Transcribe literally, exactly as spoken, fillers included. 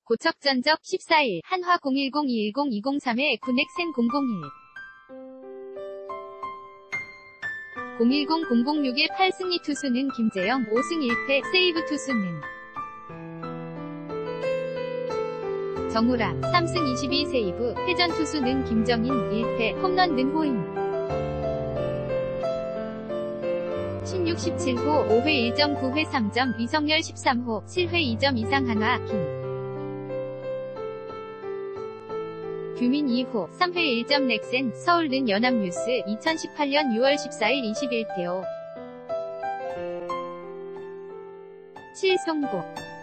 고척전적 십사일 한화 공일공 이일공 이공삼-의 구넥센 공공일 공일공 공공육-의 팔 승리 투수는 김재영 오 승 일 패, 세이브 투수는 정우람 삼 승 이십이 세이브, 회전 투수는 김정인 일 패, 홈런 는 호잉. 신육 십칠호 오 회 일 점 구 회 삼 점, 이성열 십삼호 칠 회 이 점 이상 한화, 김 규민 이 호 삼 회 일 점 넥센, 서울는 연합뉴스 이천십팔년 유월 십사일 이십일 대 오 칠 송고